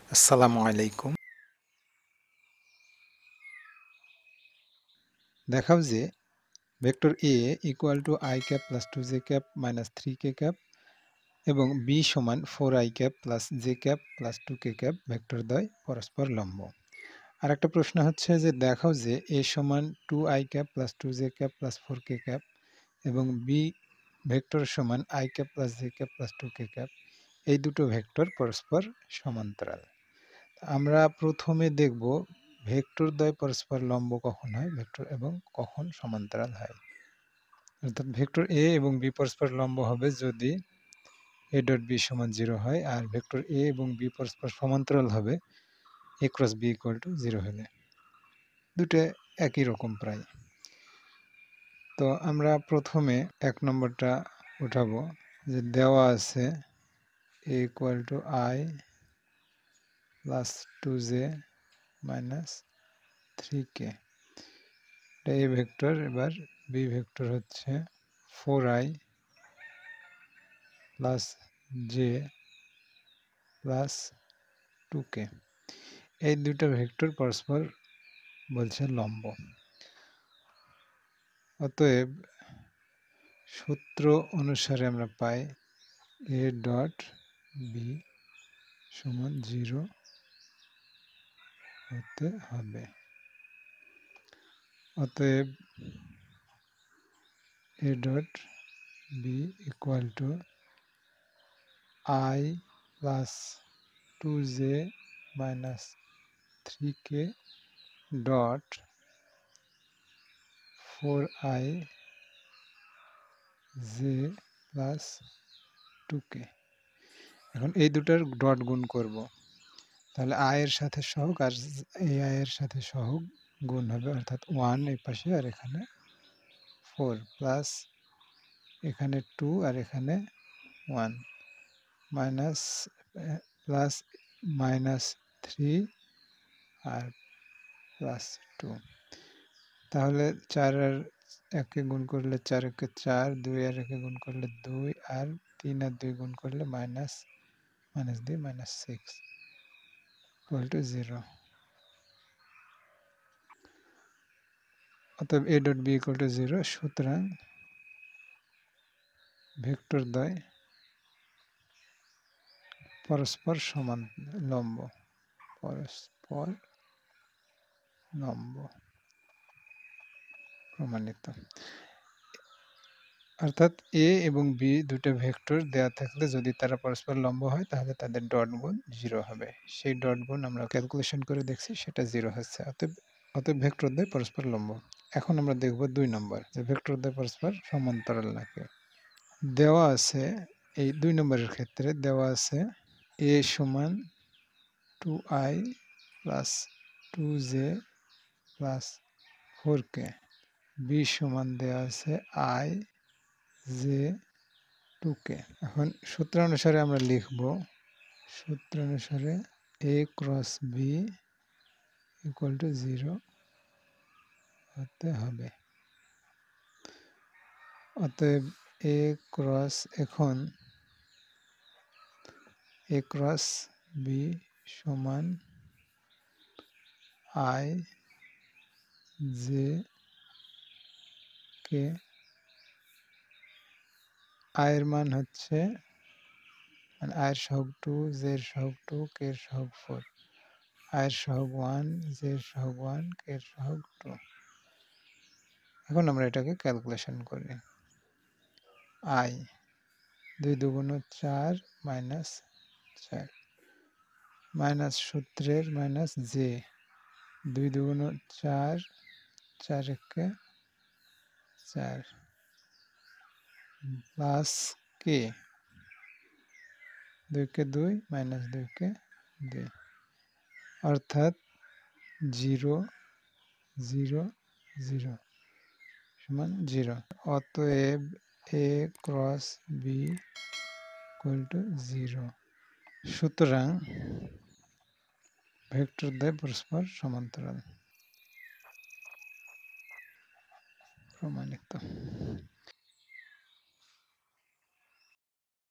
আসসালামু আলাইকুম। দেখাও যে vector A equal to i cap plus 2j cap minus 3k cap এবং B সমান 4i cap plus j cap plus 2k cap vector দ্বয় পরস্পর লম্ব। আর একটা প্রশ্ন হচ্ছে যে দেখাও যে A সমান 2i cap plus 2j cap plus 4k cap এবং B ভেক্টর সমান i cap plus j cap plus 2k cap, এই দুটো ভেক্টর পরস্পর সমান্তরাল। আমরা প্রথমে দেখব ভেক্টর দ্বয় পরস্পর লম্ব কখন হয় ভেক্টর এবং কখন সমান্তরাল হয়। অর্থাৎ ভেক্টর এ এবং বি পরস্পর লম্ব হবে যদি এ ডট বি সমান 0 হয়, আর ভেক্টর এ এবং বি পরস্পর সমান্তরাল হবে A cross B equal to 0 হলে। দুটো একই রকম প্রায়। তো আমরা প্রথমে এক নম্বরটা উঠাবো, যে দেওয়া আছে a equal to i plus 2j minus 3k, এটা এ ভেক্টর। এবার বি ভেক্টর হচ্ছে 4i plus J plus 2k, এই দুটো ভেক্টর পরস্পর বলছে লম্ব। অতএব সূত্র অনুসারে আমরা পাই এ ডট বি সমান 0 হতে হবে। অতএব a dot b equal to i plus 2j minus 3k dot 4i j plus 2k। এখন এই দুটার ডট গুণ করব, তাহলে আই এর সাথে সহগ আর এই আই এর সাথে সহগ গুণ হবে, অর্থাৎ 1 এই পাশে আর এখানে 4 প্লাস এখানে 2 আর এখানে 1 মাইনাস প্লাস মাইনাস 3 আর প্লাস 2। তাহলে 4 আর 1 গুণ করলে 4 একে 4, 2 আর 1 গুণ করলে 2, আর 3 আর 2 গুণ করলে মাইনাস মাইনাস দিয়ে মাইনাস 6 ইকুয়াল টু 0। অতএব a dot b equal to 0। সুতরাং ভেক্টর দ্বয় পরস্পর সমান লম্ব, পরস্পর লম্ব প্রমাণিত। অর্থাৎ এ এবং বি দুটো ভেক্টর দেয়া থাকলে যদি তারা পরস্পর লম্ব হয় তাহলে তাদের ডট গুণ 0 হবে। সেই ডট গুণ আমরা ক্যালকুলেশন করে দেখছি, সেটা 0 হচ্ছে। অতএব ভেক্টর দ্বয় পরস্পর লম্ব। এখন আমরা দেখব 2 নম্বর, যে ভেক্টর দ্বয় পরস্পর সমান্তরাল নাকি। দেওয়া আছে এই 2 নম্বরের ক্ষেত্রে দেওয়া আছে এ সমান 2i plus 2j plus 4k, B সমান দেওয়া আছে i j 2k। এখন সূত্র অনুসারে আমরা লিখব, সূত্র অনুসারে a cross B equal to 0 হতে হবে। অতএব a ক্রস এখন a ক্রস বি সমান i j k, i এর মান হচ্ছে মানে i এর সহগ 2, j এর সহগ 2, k এর সহগ 4, i এর সহগ 1, j এর সহগ 1, k এর সহগ 2। এখন আমরা এটাকে ক্যালকুলেশন করি। i 2 দুগুণ 4 মাইনাস 4 মাইনাস সূত্রের মাইনাস j 2 দুগুণ 4, 4 একে 4 প্লাস k 2 কে 2 মাইনাস 2 কে 2, অর্থাৎ 0 0 0 সমান 0। অতএব a cross b equal to 0। সুতরাং ভেক্টর দ্বয় পরস্পর সমান্তরাল প্রমাণিত।